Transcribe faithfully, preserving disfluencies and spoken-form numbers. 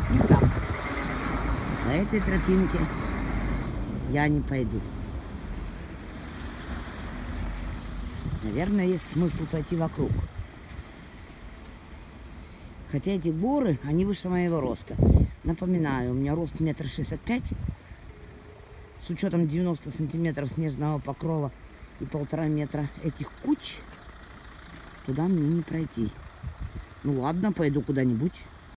Ну так, по этой тропинке я не пойду. Наверное, есть смысл пойти вокруг. Хотя эти горы, они выше моего роста. Напоминаю, у меня рост метр шестьдесят пять. С учетом девяноста сантиметров снежного покрова и полтора метра этих куч, туда мне не пройти. Ну ладно, пойду куда-нибудь.